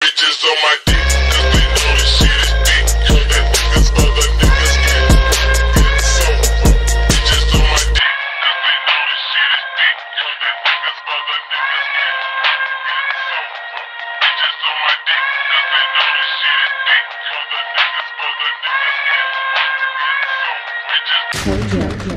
bitches on my dick, cause they know this shit is big. Cause that niggas other niggas get so bitches on my dick, cause they know this shit is big. Cause that niggas other niggas get so bitches on my dick, cause they know this shit is big. Cause the niggas other niggas get so bitches.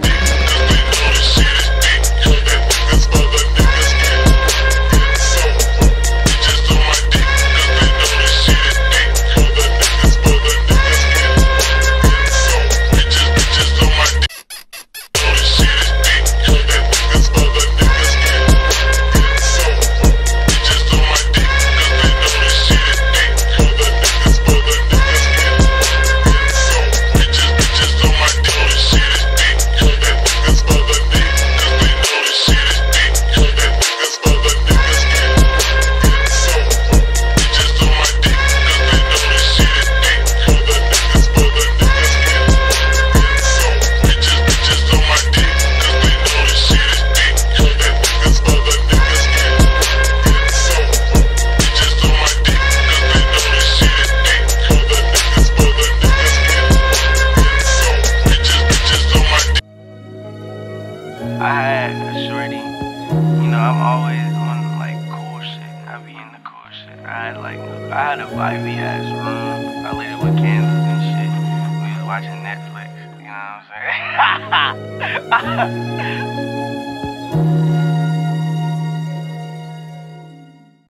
I had a shorty, you know, I'm always on like cool shit. I be in the cool shit. I had a vibey ass room. I lit it with candles and shit. We was watching Netflix, you know what I'm saying?